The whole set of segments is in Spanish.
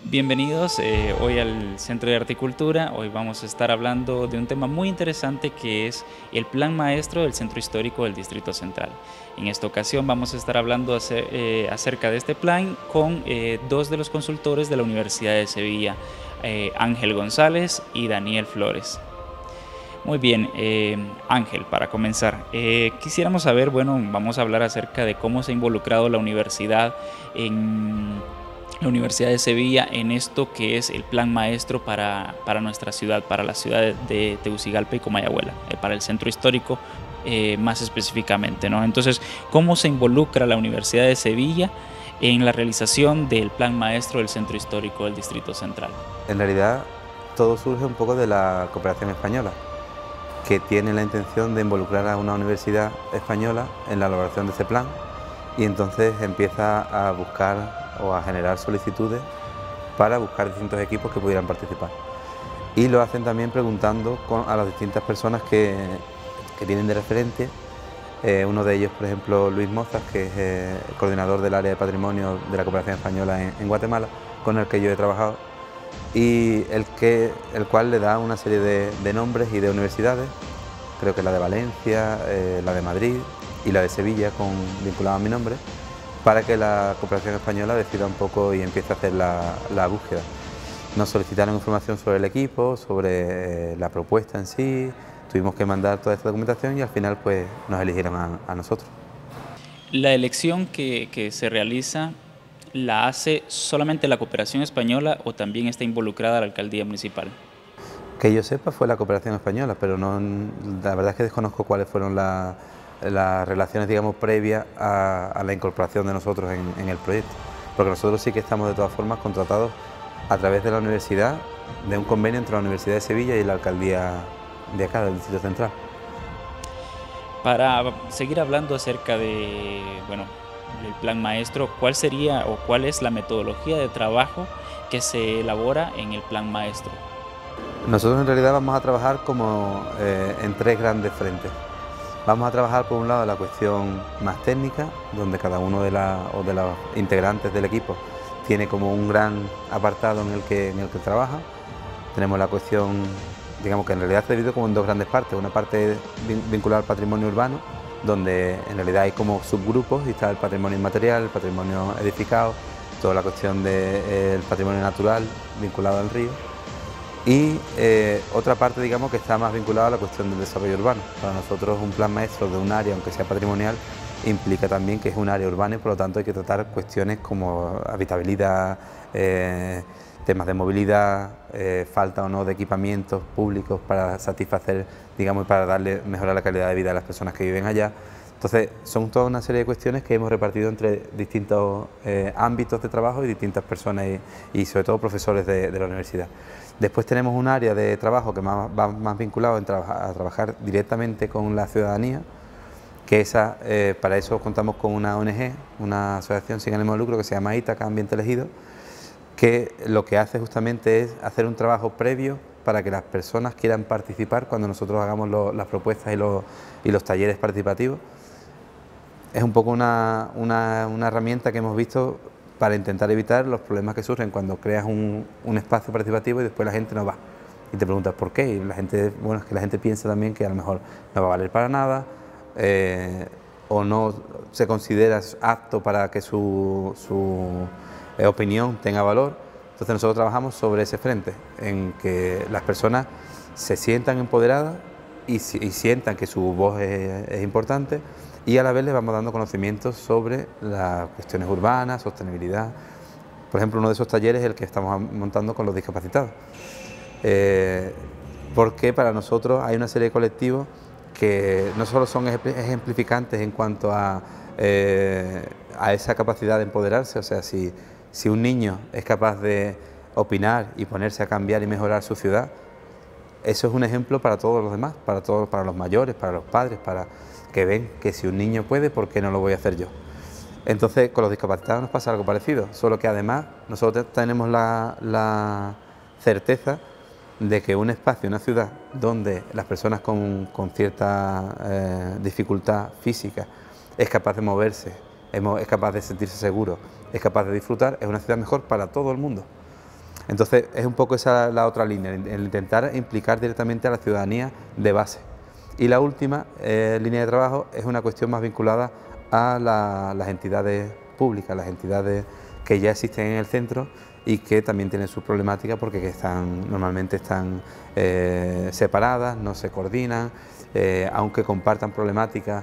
Bienvenidos hoy al Centro de Arte y Cultura. Hoy vamos a estar hablando de un tema muy interesante que es el Plan Maestro del Centro Histórico del Distrito Central. En esta ocasión vamos a estar hablando acerca de este plan con dos de los consultores de la Universidad de Sevilla, Ángel González y Daniel Flores. Muy bien, Ángel, para comenzar, quisiéramos saber, bueno, vamos a hablar acerca de cómo se ha involucrado la universidad de Sevilla en esto que es el plan maestro para nuestra ciudad, para la ciudad de Tegucigalpa y Comayagüela, para el centro histórico más específicamente, ¿no? Entonces, ¿cómo se involucra la Universidad de Sevilla en la realización del plan maestro del centro histórico del Distrito Central? En realidad, todo surge un poco de la cooperación española, que tiene la intención de involucrar a una universidad española en la elaboración de ese plan, y entonces empieza a buscar o a generar solicitudes para buscar distintos equipos que pudieran participar. Y lo hacen también preguntando a las distintas personas que tienen de referente. Uno de ellos, por ejemplo, Luis Mozas, que es el coordinador del área de patrimonio de la cooperación española en Guatemala, con el que yo he trabajado, y el cual le da una serie de nombres y de universidades, creo que la de Valencia, la de Madrid y la de Sevilla, vinculada a mi nombre, para que la cooperación española decida un poco y empiece a hacer la búsqueda. Nos solicitaron información sobre el equipo, sobre la propuesta en sí, tuvimos que mandar toda esta documentación y al final pues nos eligieron a nosotros. La elección que se realiza, ¿la hace solamente la cooperación española o también está involucrada la alcaldía municipal? Que yo sepa fue la cooperación española, pero no, la verdad es que desconozco cuáles fueron las relaciones, digamos, previas a la incorporación de nosotros en el proyecto, porque nosotros sí que estamos de todas formas contratados a través de la universidad, de un convenio entre la Universidad de Sevilla y la alcaldía de acá, del Distrito Central. Para seguir hablando acerca de, bueno, el plan maestro, ¿cuál sería o cuál es la metodología de trabajo que se elabora en el plan maestro? Nosotros en realidad vamos a trabajar como en tres grandes frentes. Vamos a trabajar por un lado la cuestión más técnica, donde cada uno de los integrantes del equipo tiene como un gran apartado en el que trabaja. Tenemos la cuestión, digamos que en realidad se divide como en dos grandes partes. Una parte vinculada al patrimonio urbano, donde en realidad hay como subgrupos, y está el patrimonio inmaterial, el patrimonio edificado, toda la cuestión del patrimonio natural vinculado al río. Y otra parte, digamos, que está más vinculada a la cuestión del desarrollo urbano. Para nosotros un plan maestro de un área, aunque sea patrimonial, implica también que es un área urbana y por lo tanto hay que tratar cuestiones como habitabilidad, temas de movilidad, falta o no de equipamientos públicos para satisfacer, digamos, para mejorar la calidad de vida de las personas que viven allá. Entonces, son toda una serie de cuestiones que hemos repartido entre distintos ámbitos de trabajo y distintas personas y sobre todo profesores de la universidad. Después tenemos un área de trabajo que va más vinculado a trabajar directamente con la ciudadanía, que para eso contamos con una ONG, una asociación sin ánimo de lucro que se llama Ítaca Ambiente Elegido, que lo que hace justamente es hacer un trabajo previo para que las personas quieran participar cuando nosotros hagamos las propuestas y los talleres participativos. Es un poco una herramienta que hemos visto para intentar evitar los problemas que surgen cuando creas un espacio participativo y después la gente no va. Y te preguntas por qué, y la gente, bueno, es que la gente piensa también que a lo mejor no va a valer para nada, o no se considera apto para que su opinión tenga valor. Entonces nosotros trabajamos sobre ese frente, en que las personas se sientan empoderadas y sientan que su voz es importante, y a la vez les vamos dando conocimientos sobre las cuestiones urbanas, sostenibilidad. Por ejemplo, uno de esos talleres es el que estamos montando con los discapacitados, porque para nosotros hay una serie de colectivos que no solo son ejemplificantes en cuanto a esa capacidad de empoderarse, o sea, si un niño es capaz de opinar y ponerse a cambiar y mejorar su ciudad, eso es un ejemplo para todos los demás, para los mayores, para los padres, para que ven que si un niño puede, ¿por qué no lo voy a hacer yo? Entonces, con los discapacitados nos pasa algo parecido, solo que además nosotros tenemos la certeza de que un espacio, una ciudad, donde las personas con cierta dificultad física es capaz de moverse, es capaz de sentirse seguro, es capaz de disfrutar, es una ciudad mejor para todo el mundo. Entonces es un poco esa la otra línea, el intentar implicar directamente a la ciudadanía de base. Y la última línea de trabajo es una cuestión más vinculada a las entidades públicas, las entidades que ya existen en el centro y que también tienen sus problemáticas porque normalmente están separadas, no se coordinan, aunque compartan problemáticas,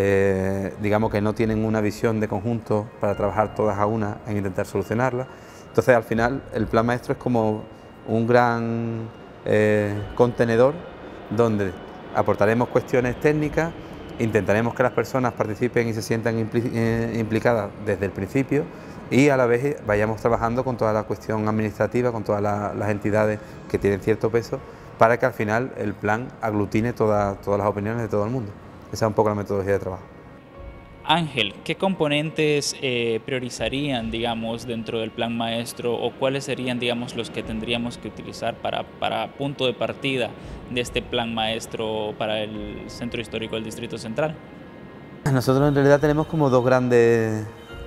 digamos que no tienen una visión de conjunto para trabajar todas a una en intentar solucionarlas. Entonces al final el plan maestro es como un gran contenedor donde aportaremos cuestiones técnicas, intentaremos que las personas participen y se sientan implicadas desde el principio y a la vez vayamos trabajando con toda la cuestión administrativa, con todas las entidades que tienen cierto peso, para que al final el plan aglutine todas las opiniones de todo el mundo. Esa es un poco la metodología de trabajo. Ángel, ¿qué componentes priorizarían, digamos, dentro del plan maestro o cuáles serían, digamos, los que tendríamos que utilizar para punto de partida de este plan maestro para el Centro Histórico del Distrito Central? Nosotros en realidad tenemos como dos grandes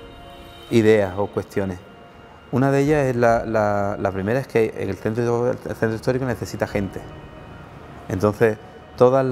ideas o cuestiones. Una de ellas es la primera es que el centro histórico necesita gente. Entonces, todas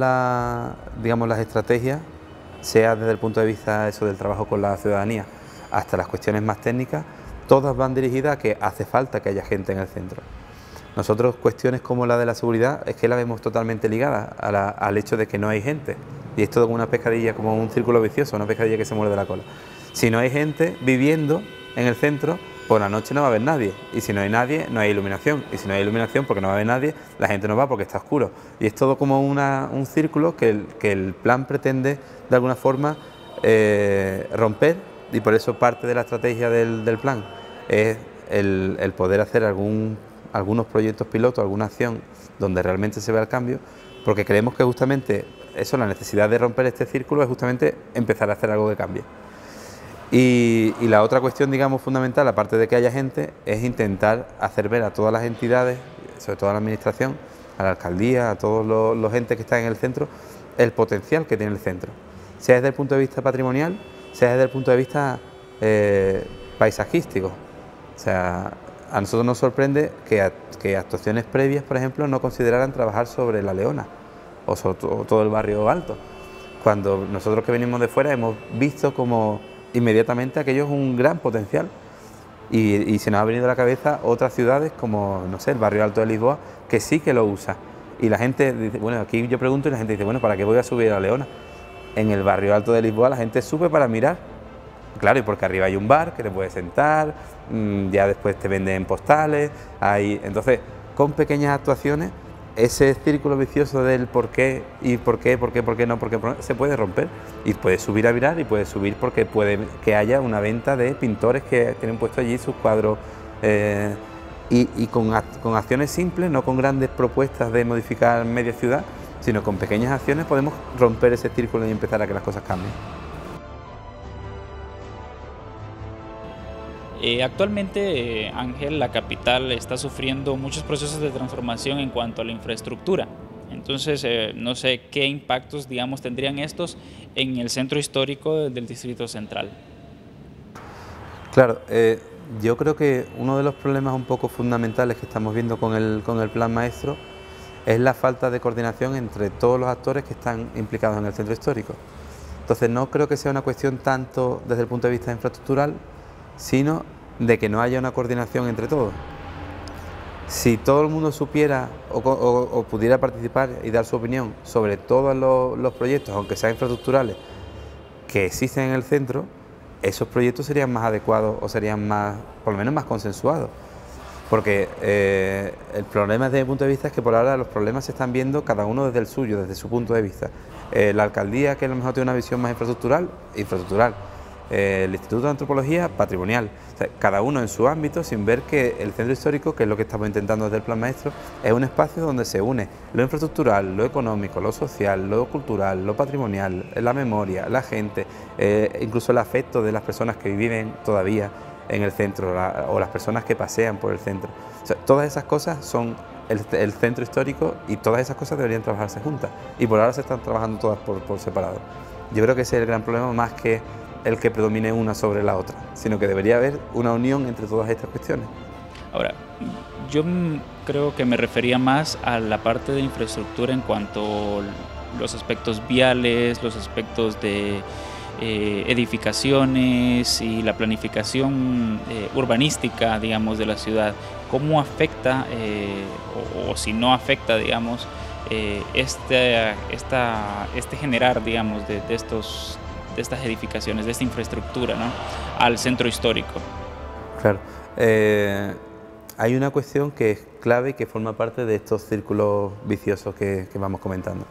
las estrategias, sea desde el punto de vista del trabajo con la ciudadanía hasta las cuestiones más técnicas, todas van dirigidas a que hace falta que haya gente en el centro. Nosotros cuestiones como la de la seguridad es que la vemos totalmente ligada al hecho de que no hay gente. Y es todo como una pescadilla, como un círculo vicioso, una pescadilla que se muerde la cola. Si no hay gente viviendo en el centro, por la noche no va a haber nadie. Y si no hay nadie, no hay iluminación. Y si no hay iluminación, porque no va a haber nadie, la gente no va porque está oscuro. Y es todo como un círculo que el plan pretende, de alguna forma, romper. Y por eso parte de la estrategia del plan es el poder hacer algunos proyectos pilotos, alguna acción donde realmente se vea el cambio, porque creemos que justamente eso, la necesidad de romper este círculo es justamente empezar a hacer algo que cambie. Y la otra cuestión, digamos, fundamental, aparte de que haya gente, es intentar hacer ver a todas las entidades, sobre todo a la administración, a la alcaldía, a todos los entes que están en el centro, el potencial que tiene el centro, sea desde el punto de vista patrimonial, sea desde el punto de vista paisajístico. O sea, a nosotros nos sorprende que actuaciones previas, por ejemplo, no consideraran trabajar sobre La Leona o sobre todo el barrio alto, cuando nosotros que venimos de fuera hemos visto como inmediatamente aquello es un gran potencial y se nos ha venido a la cabeza otras ciudades como, no sé, el barrio alto de Lisboa, que sí que lo usa. Y la gente dice, bueno, aquí yo pregunto y la gente dice, bueno, ¿para qué voy a subir a La Leona? En el barrio alto de Lisboa la gente sube para mirar, claro, y porque arriba hay un bar que te puedes sentar, ya después te venden postales, entonces con pequeñas actuaciones ese círculo vicioso del por qué y por qué no, se puede romper y puede subir a mirar y puede subir porque puede que haya una venta de pintores que tienen puesto allí sus cuadros y con acciones simples, no con grandes propuestas de modificar media ciudad, sino con pequeñas acciones podemos romper ese círculo y empezar a que las cosas cambien. Actualmente, Ángel, la capital está sufriendo muchos procesos de transformación en cuanto a la infraestructura. Entonces, no sé qué impactos, digamos, tendrían estos en el centro histórico del Distrito Central. Claro, yo creo que uno de los problemas un poco fundamentales que estamos viendo con el plan maestro es la falta de coordinación entre todos los actores que están implicados en el centro histórico. Entonces, no creo que sea una cuestión tanto desde el punto de vista infraestructural, sino de que no haya una coordinación entre todos. Si todo el mundo supiera o pudiera participar y dar su opinión sobre todos los proyectos, aunque sean infraestructurales, que existen en el centro, esos proyectos serían más adecuados o serían más, por lo menos más consensuados. Porque el problema desde mi punto de vista es que por ahora los problemas se están viendo cada uno desde el suyo, desde su punto de vista. La alcaldía, que a lo mejor tiene una visión más infraestructural, el Instituto de Antropología, patrimonial. O sea, cada uno en su ámbito, sin ver que el centro histórico, que es lo que estamos intentando desde el plan maestro, es un espacio donde se une lo infraestructural, lo económico, lo social, lo cultural, lo patrimonial, la memoria, la gente, incluso el afecto de las personas que viven todavía en el centro o las personas que pasean por el centro. O sea, todas esas cosas son el centro histórico y todas esas cosas deberían trabajarse juntas y por ahora se están trabajando todas por separado. Yo creo que ese es el gran problema, más que el que predomine una sobre la otra, sino que debería haber una unión entre todas estas cuestiones. Ahora, yo creo que me refería más a la parte de infraestructura en cuanto a los aspectos viales, los aspectos de edificaciones y la planificación urbanística, digamos, de la ciudad. ¿Cómo afecta o si no afecta, digamos, este generar, digamos, de estas edificaciones, de esta infraestructura, ¿no?, al centro histórico? Claro. Hay una cuestión que es clave y que forma parte de estos círculos viciosos que vamos comentando.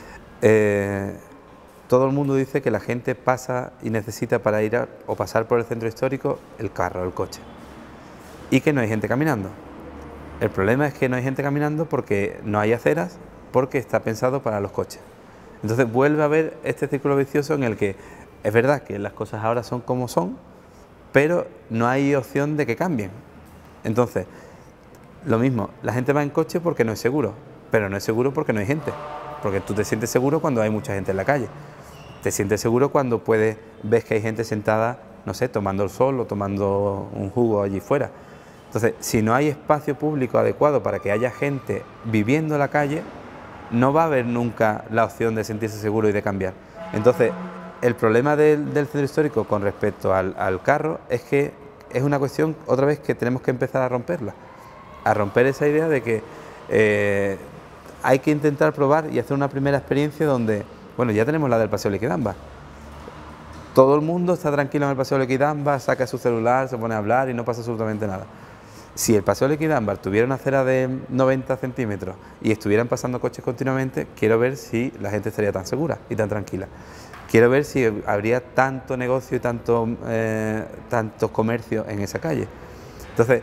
Todo el mundo dice que la gente pasa y necesita para ir o pasar por el centro histórico el carro, el coche, y que no hay gente caminando. El problema es que no hay gente caminando porque no hay aceras, porque está pensado para los coches. Entonces vuelve a haber este círculo vicioso en el que es verdad que las cosas ahora son como son, pero no hay opción de que cambien. Entonces, lo mismo, la gente va en coche porque no es seguro, pero no es seguro porque no hay gente, porque tú te sientes seguro cuando hay mucha gente en la calle. Te sientes seguro cuando ves que hay gente sentada, no sé, tomando el sol o tomando un jugo allí fuera. Entonces, si no hay espacio público adecuado para que haya gente viviendo en la calle, no va a haber nunca la opción de sentirse seguro y de cambiar. Entonces, el problema del centro histórico con respecto al carro es que es una cuestión, otra vez, que tenemos que empezar a romperla. A romper esa idea de que hay que intentar probar y hacer una primera experiencia donde, bueno, ya tenemos la del Paseo Liquidambar. Todo el mundo está tranquilo en el Paseo Liquidambar, saca su celular, se pone a hablar y no pasa absolutamente nada. Si el Paseo Liquidambar tuviera una acera de 90 centímetros y estuvieran pasando coches continuamente, quiero ver si la gente estaría tan segura y tan tranquila. Quiero ver si habría tanto negocio y tantos comercios en esa calle. Entonces,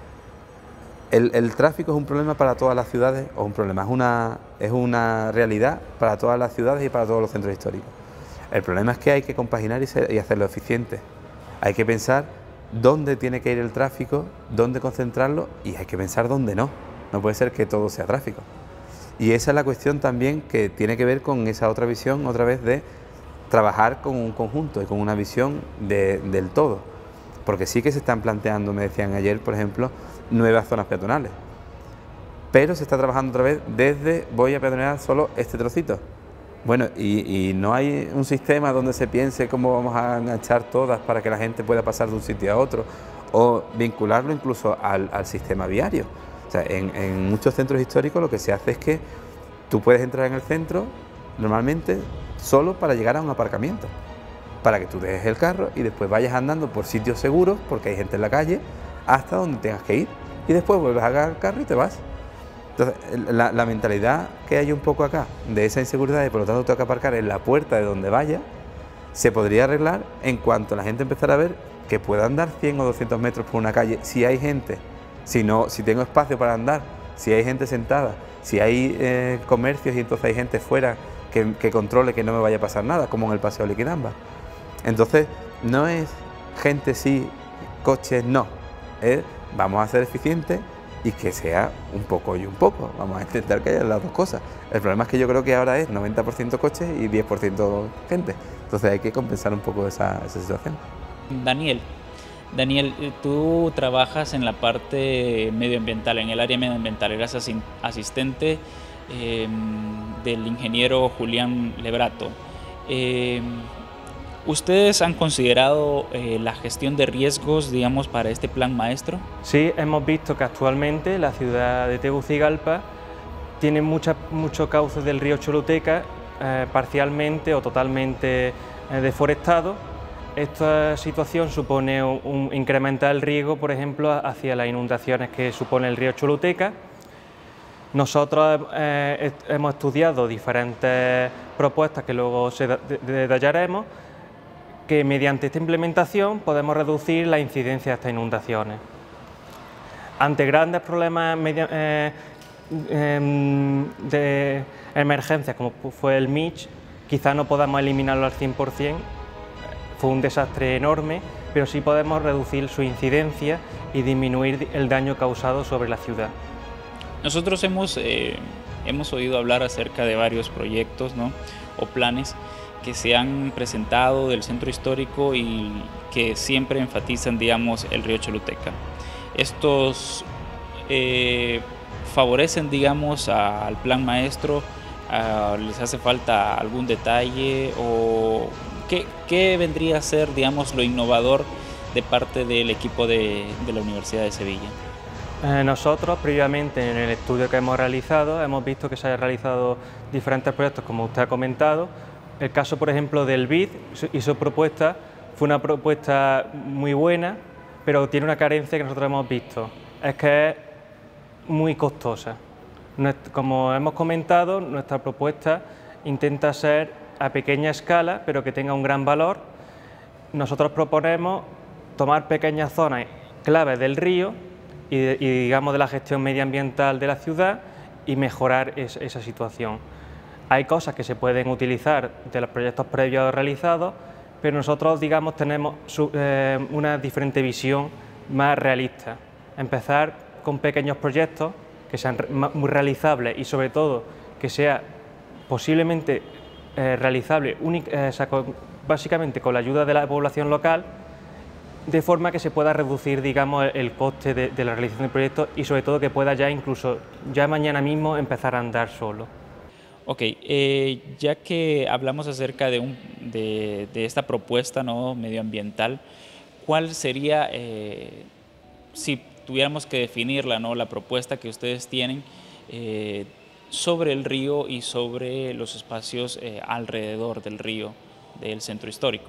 el tráfico es un problema para todas las ciudades, o un problema, es una realidad para todas las ciudades y para todos los centros históricos. El problema es que hay que compaginar y hacerlo eficiente. Hay que pensar dónde tiene que ir el tráfico, dónde concentrarlo, y hay que pensar dónde no. No puede ser que todo sea tráfico. Y esa es la cuestión también que tiene que ver con esa otra visión, otra vez, de trabajar con un conjunto y con una visión del todo. Porque sí que se están planteando, me decían ayer, por ejemplo, nuevas zonas peatonales. Pero se está trabajando otra vez desde voy a peatonear solo este trocito. Bueno, y no hay un sistema donde se piense cómo vamos a enganchar todas para que la gente pueda pasar de un sitio a otro, o vincularlo incluso al sistema viario. O sea, en muchos centros históricos lo que se hace es que tú puedes entrar en el centro normalmente solo para llegar a un aparcamiento, para que tú dejes el carro y después vayas andando por sitios seguros, porque hay gente en la calle, hasta donde tengas que ir, y después vuelves a agarrar el carro y te vas. Entonces, la mentalidad que hay un poco acá de esa inseguridad y por lo tanto tengo que aparcar en la puerta de donde vaya, se podría arreglar en cuanto la gente empezara a ver que pueda andar 100 o 200 metros por una calle, si hay gente, si tengo espacio para andar, si hay gente sentada, si hay comercios y entonces hay gente fuera que controle que no me vaya a pasar nada, como en el Paseo Liquidambar. Entonces, no es gente sí, coches no, es vamos a ser eficientes y que sea un poco y un poco, vamos a intentar que haya las dos cosas. El problema es que yo creo que ahora es 90% coches y 10% gente, entonces hay que compensar un poco esa situación. Daniel, tú trabajas en la parte medioambiental, en el área medioambiental, eres asistente del ingeniero Julián Lebrato. ¿Ustedes han considerado la gestión de riesgos, digamos, para este plan maestro? Sí, hemos visto que actualmente la ciudad de Tegucigalpa tiene mucho cauce del río Choluteca, parcialmente o totalmente deforestado. Esta situación supone incrementar el riesgo, por ejemplo, hacia las inundaciones que supone el río Choluteca. Nosotros hemos estudiado diferentes propuestas que luego detallaremos, que mediante esta implementación podemos reducir la incidencia de estas inundaciones. Ante grandes problemas de emergencias como fue el Mitch, quizá no podamos eliminarlo al 100%, fue un desastre enorme, pero sí podemos reducir su incidencia y disminuir el daño causado sobre la ciudad. Nosotros hemos oído hablar acerca de varios proyectos, ¿no?, o planes que se han presentado del centro histórico y que siempre enfatizan, digamos, el río Choluteca. Estos favorecen, digamos, al plan maestro? ¿Les hace falta algún detalle? ¿O qué vendría a ser, digamos, lo innovador de parte del equipo de la Universidad de Sevilla? Nosotros, previamente en el estudio que hemos realizado, hemos visto que se han realizado diferentes proyectos, como usted ha comentado. El caso, por ejemplo, del BID y su propuesta fue una propuesta muy buena, pero tiene una carencia que nosotros hemos visto, es que es muy costosa. Como hemos comentado, nuestra propuesta intenta ser a pequeña escala, pero que tenga un gran valor. Nosotros proponemos tomar pequeñas zonas claves del río y digamos de la gestión medioambiental de la ciudad y mejorar esa situación. Hay cosas que se pueden utilizar de los proyectos previos realizados, pero nosotros, digamos, tenemos una diferente visión más realista. Empezar con pequeños proyectos que sean muy realizables y, sobre todo, que sea posiblemente realizable básicamente con la ayuda de la población local, de forma que se pueda reducir, digamos, el coste de la realización del proyecto y, sobre todo, que pueda ya incluso ya mañana mismo empezar a andar solo. Ok, ya que hablamos acerca de esta propuesta, ¿no?, medioambiental, ¿cuál sería, si tuviéramos que definirla, ¿no?, la propuesta que ustedes tienen sobre el río y sobre los espacios alrededor del río, del centro histórico?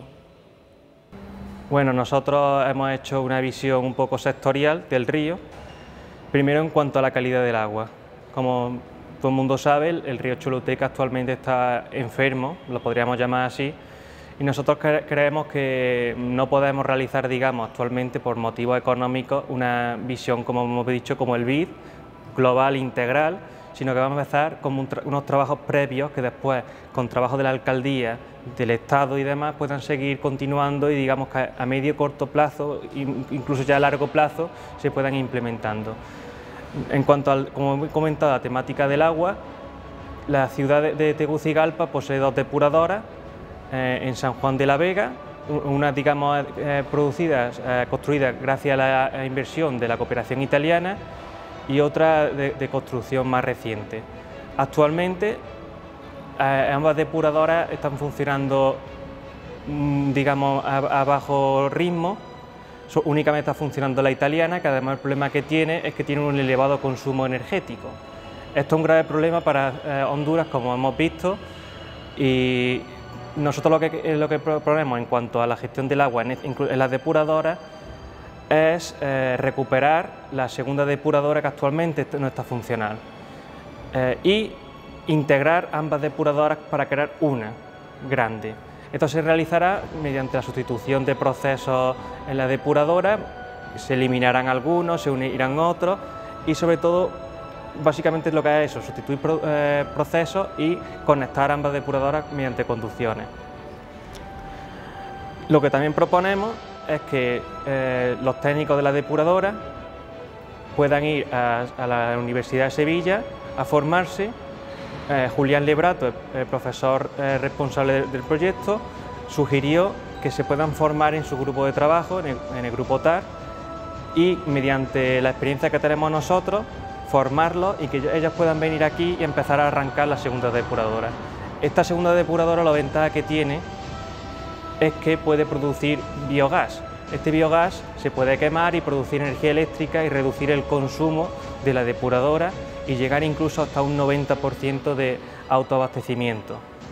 Bueno, nosotros hemos hecho una visión un poco sectorial del río, primero en cuanto a la calidad del agua. Como todo el mundo sabe, el río Choluteca actualmente está enfermo, lo podríamos llamar así, y nosotros creemos que no podemos realizar, digamos, actualmente por motivos económicos, una visión, como hemos dicho, como el BID, global, integral, sino que vamos a empezar con unos trabajos previos que después, con trabajo de la alcaldía, del Estado y demás, puedan seguir continuando y, digamos, que a medio corto plazo, incluso ya a largo plazo, se puedan ir implementando. En cuanto a, como he comentado, la temática del agua, la ciudad de Tegucigalpa posee dos depuradoras en San Juan de la Vega, una, digamos, construida gracias a la inversión de la cooperación italiana y otra de construcción más reciente. Actualmente ambas depuradoras están funcionando, digamos, a bajo ritmo. Únicamente está funcionando la italiana, que además el problema que tiene es que tiene un elevado consumo energético. Esto es un grave problema para Honduras, como hemos visto, y nosotros lo que proponemos en cuanto a la gestión del agua en las depuradoras es recuperar la segunda depuradora que actualmente no está funcional y integrar ambas depuradoras para crear una grande. Esto se realizará mediante la sustitución de procesos en la depuradora, se eliminarán algunos, se unirán otros y, sobre todo, básicamente lo que es eso, sustituir procesos y conectar ambas depuradoras mediante conducciones. Lo que también proponemos es que los técnicos de la depuradora puedan ir a la Universidad de Sevilla a formarse. Julián Lebrato, el profesor responsable del proyecto, sugirió que se puedan formar en su grupo de trabajo, en el grupo TAR, y mediante la experiencia que tenemos nosotros, formarlos y que ellos puedan venir aquí y empezar a arrancar la segunda depuradora. Esta segunda depuradora, la ventaja que tiene es que puede producir biogás. Este biogás se puede quemar y producir energía eléctrica y reducir el consumo de la depuradora y llegar incluso hasta un 90% de autoabastecimiento.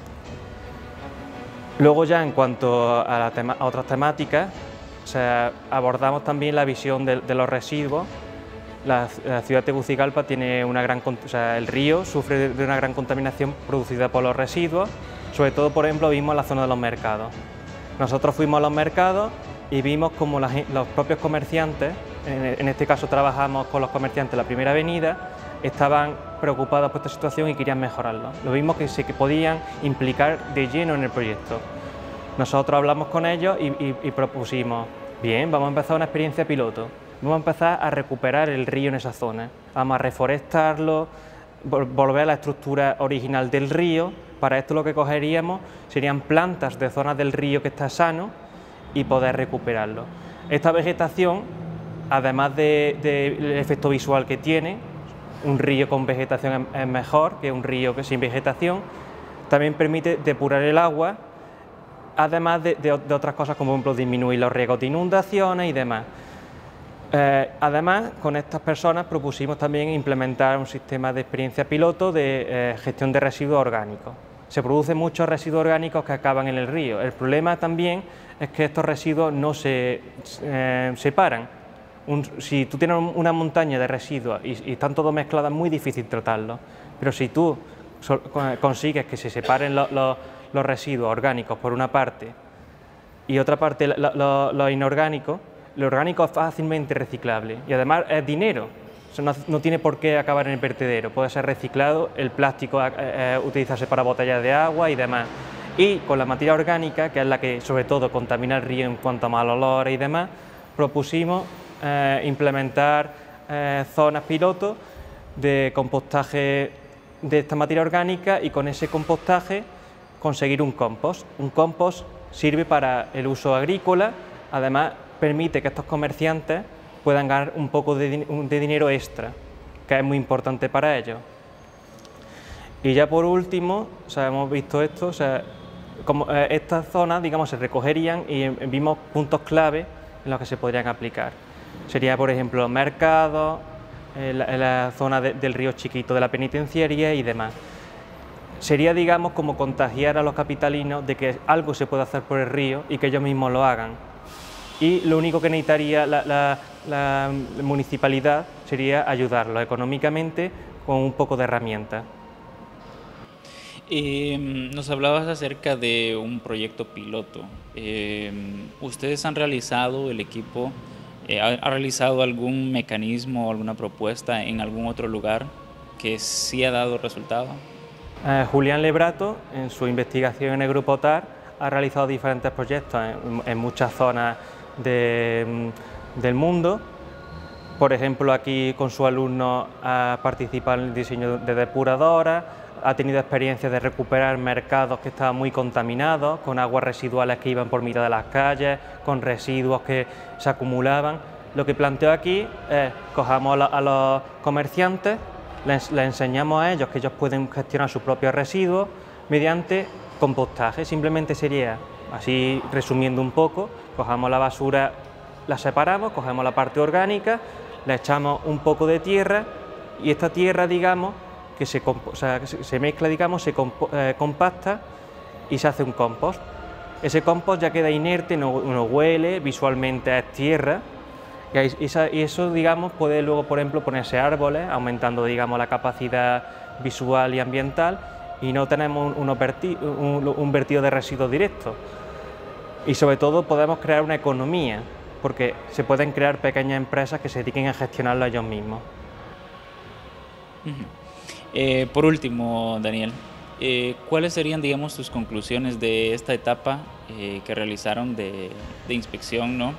Luego ya en cuanto a otras temáticas, abordamos también la visión de los residuos. La ciudad de Tegucigalpa tiene el río sufre de una gran contaminación producida por los residuos, sobre todo, por ejemplo, vimos en la zona de los mercados. Nosotros fuimos a los mercados y vimos como los propios comerciantes, en este caso trabajamos con los comerciantes de la Primera Avenida, estaban preocupados por esta situación y querían mejorarlo. Lo vimos que podían implicar de lleno en el proyecto. Nosotros hablamos con ellos y propusimos, bien, vamos a empezar una experiencia piloto, vamos a empezar a recuperar el río en esa zona, vamos a reforestarlo, volver a la estructura original del río. Para esto lo que cogeríamos serían plantas de zonas del río que está sano y poder recuperarlo. Esta vegetación además del efecto visual que tiene, un río con vegetación es mejor que un río sin vegetación. También permite depurar el agua, además de otras cosas como por ejemplo disminuir los riesgos de inundaciones y demás. Además, con estas personas propusimos también implementar un sistema de experiencia piloto de gestión de residuos orgánicos. Se producen muchos residuos orgánicos que acaban en el río. El problema también es que estos residuos no se separan. Si tú tienes una montaña de residuos y están todos mezclados, es muy difícil tratarlos. Pero si tú consigues que se separen los residuos orgánicos por una parte y otra parte los inorgánicos, lo orgánico es fácilmente reciclable y además es dinero, o sea, no tiene por qué acabar en el vertedero, puede ser reciclado, el plástico utilizarse para botellas de agua y demás. Y con la materia orgánica, que es la que sobre todo contamina el río en cuanto a mal olor y demás, propusimos implementar zonas piloto de compostaje de esta materia orgánica y con ese compostaje conseguir un compost. Un compost sirve para el uso agrícola, además permite que estos comerciantes puedan ganar un poco de dinero extra, que es muy importante para ellos. Y ya por último, o sea, hemos visto esto, o sea, como estas zonas, digamos, se recogerían y vimos puntos clave en los que se podrían aplicar. Sería, por ejemplo, los mercados, la zona del río Chiquito de la penitenciaría y demás. Sería, digamos, como contagiar a los capitalinos de que algo se puede hacer por el río y que ellos mismos lo hagan. Y lo único que necesitaría la municipalidad sería ayudarlos económicamente con un poco de herramientas. Nos hablabas acerca de un proyecto piloto. ¿Ustedes han realizado, el equipo, ha realizado algún mecanismo o alguna propuesta en algún otro lugar que sí ha dado resultado? Julián Lebrato, en su investigación en el Grupo TAR, ha realizado diferentes proyectos en muchas zonas del mundo. Por ejemplo, aquí con su alumno ha participado en el diseño de depuradoras, ha tenido experiencias de recuperar mercados que estaban muy contaminados, con aguas residuales que iban por mitad de las calles, con residuos que se acumulaban. Lo que planteo aquí es, cojamos a los comerciantes, les enseñamos a ellos que ellos pueden gestionar sus propios residuos mediante compostaje. Simplemente sería, así resumiendo un poco, cojamos la basura, la separamos, cogemos la parte orgánica, le echamos un poco de tierra y esta tierra, digamos, que se mezcla, digamos, se compacta y se hace un compost. Ese compost ya queda inerte, no huele, visualmente es tierra y eso, digamos, puede luego, por ejemplo, ponerse árboles, aumentando, digamos, la capacidad visual y ambiental y no tenemos un vertido de residuos directos. Y sobre todo podemos crear una economía, porque se pueden crear pequeñas empresas que se dediquen a gestionarlo ellos mismos. Por último, Daniel, ¿cuáles serían, digamos, tus conclusiones de esta etapa que realizaron de inspección, ¿no?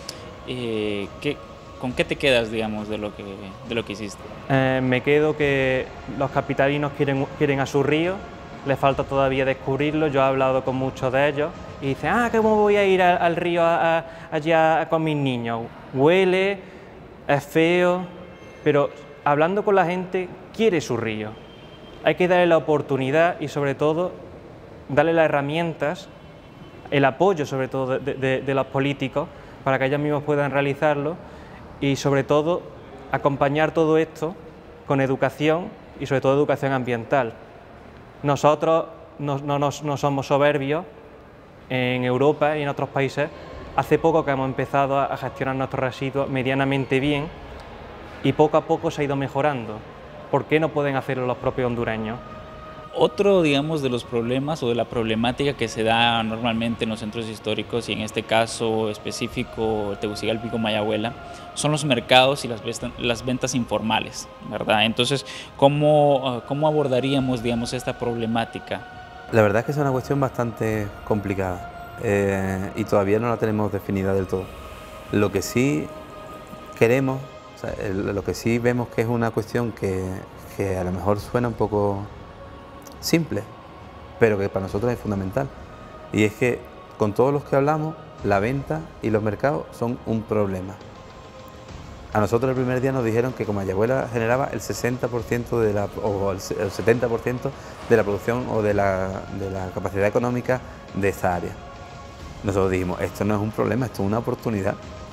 ¿Con qué te quedas, digamos, de lo que hiciste? Me quedo que los capitalinos quieren a su río, les falta todavía descubrirlo. Yo he hablado con muchos de ellos y dicen, ¿cómo voy a ir al río allá con mis niños? Huele, es feo, pero hablando con la gente, quiere su río. Hay que darle la oportunidad y sobre todo darle las herramientas, el apoyo sobre todo de los políticos para que ellos mismos puedan realizarlo y sobre todo acompañar todo esto con educación y sobre todo educación ambiental. Nosotros no somos soberbios en Europa y en otros países. Hace poco que hemos empezado a gestionar nuestros residuos medianamente bien y poco a poco se ha ido mejorando. ¿Por qué no pueden hacerlo los propios hondureños? Otro, digamos, de los problemas o de la problemática que se da normalmente en los centros históricos y en este caso específico Tegucigalpa y Mayagüela son los mercados y las ventas informales, ¿verdad? Entonces, ¿cómo abordaríamos, digamos, esta problemática? La verdad es que es una cuestión bastante complicada y todavía no la tenemos definida del todo. Lo que sí queremos, lo que sí vemos que es una cuestión que a lo mejor suena un poco simple, pero que para nosotros es fundamental. Y es que con todos los que hablamos, la venta y los mercados son un problema. A nosotros el primer día nos dijeron que Comayagüela generaba el 60% o el 70% de la producción o de la capacidad económica de esta área. Nosotros dijimos, esto no es un problema, esto es una oportunidad.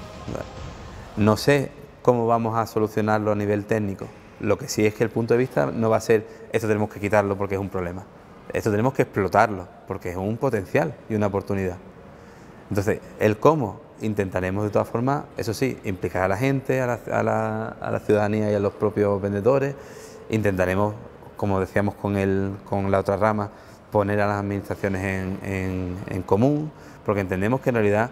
No sé cómo vamos a solucionarlo a nivel técnico. Lo que sí es que el punto de vista no va a ser, esto tenemos que quitarlo porque es un problema. Esto tenemos que explotarlo porque es un potencial y una oportunidad. Entonces, el cómo intentaremos de todas formas, eso sí, implicar a la gente, a la ciudadanía y a los propios vendedores. Intentaremos, como decíamos con la otra rama, poner a las administraciones en común, porque entendemos que en realidad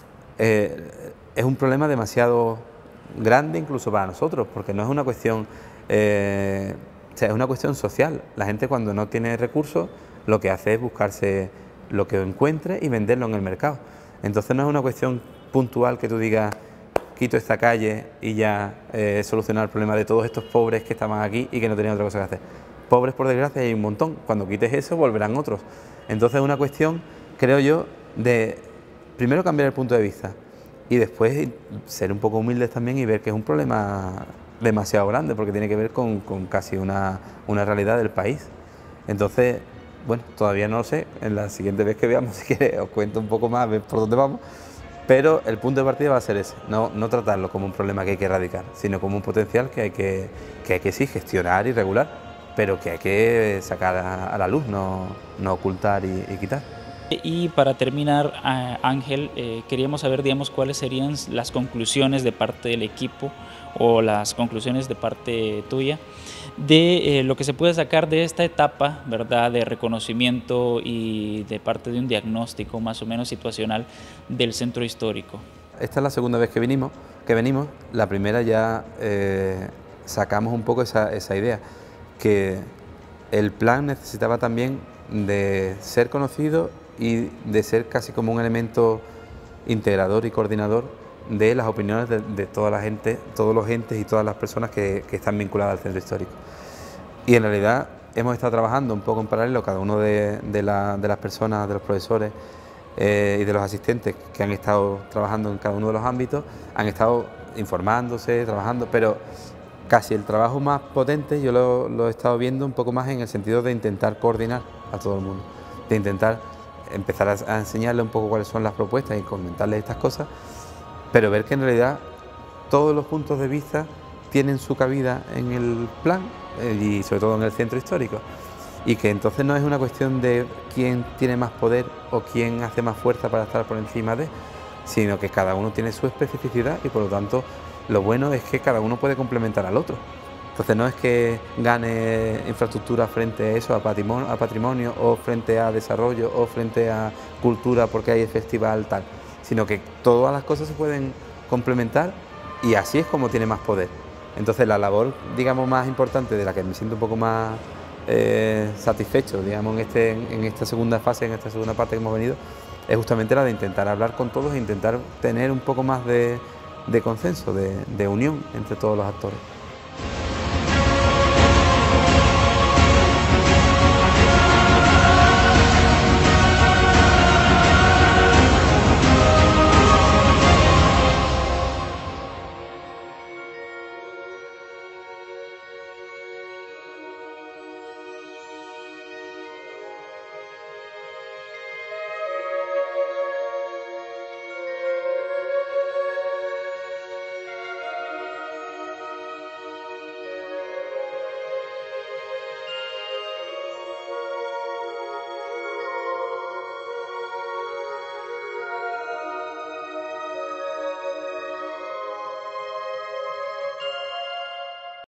es un problema demasiado grande incluso para nosotros, porque no es una cuestión, o sea, es una cuestión social. La gente cuando no tiene recursos lo que hace es buscarse lo que encuentre y venderlo en el mercado. Entonces no es una cuestión puntual que tú digas, quito esta calle y ya solucionar el problema de todos estos pobres que estaban aquí y que no tenían otra cosa que hacer. Pobres, por desgracia, hay un montón. Cuando quites eso, volverán otros. Entonces es una cuestión, creo yo, de primero cambiar el punto de vista y después ser un poco humildes también y ver que es un problema demasiado grande porque tiene que ver con casi una realidad del país. Entonces, bueno, todavía no lo sé. En la siguiente vez que veamos, si quieres, os cuento un poco más, a ver por dónde vamos. Pero el punto de partida va a ser ese, no tratarlo como un problema que hay que erradicar, sino como un potencial que hay que sí gestionar y regular, pero que hay que sacar a la luz, no ocultar y quitar. Y para terminar, Ángel, queríamos saber, digamos, cuáles serían las conclusiones de parte del equipo o las conclusiones de parte tuya de lo que se puede sacar de esta etapa, ¿verdad?, de reconocimiento y de parte de un diagnóstico más o menos situacional del centro histórico. Esta es la segunda vez que venimos. La primera ya sacamos un poco esa idea, que el plan necesitaba también de ser conocido y de ser casi como un elemento integrador y coordinador de las opiniones de toda la gente, todos los entes y todas las personas que están vinculadas al centro histórico. Y en realidad hemos estado trabajando un poco en paralelo, cada uno de las personas, de los profesores y de los asistentes que han estado trabajando en cada uno de los ámbitos, han estado informándose, trabajando, pero casi el trabajo más potente yo lo he estado viendo un poco más en el sentido de intentar coordinar a todo el mundo, de intentar empezar a enseñarle un poco cuáles son las propuestas y comentarles estas cosas, pero ver que en realidad todos los puntos de vista tienen su cabida en el plan y sobre todo en el centro histórico, y que entonces no es una cuestión de quién tiene más poder o quién hace más fuerza para estar por encima de, sino que cada uno tiene su especificidad y por lo tanto lo bueno es que cada uno puede complementar al otro. Entonces no es que gane infraestructura frente a eso, a patrimonio o frente a desarrollo o frente a cultura porque hay el festival tal, sino que todas las cosas se pueden complementar y así es como tiene más poder. Entonces la labor, digamos, más importante, de la que me siento un poco más satisfecho, digamos, en esta segunda fase, en esta segunda parte que hemos venido, es justamente la de intentar hablar con todos e intentar tener un poco más de consenso, de unión entre todos los actores.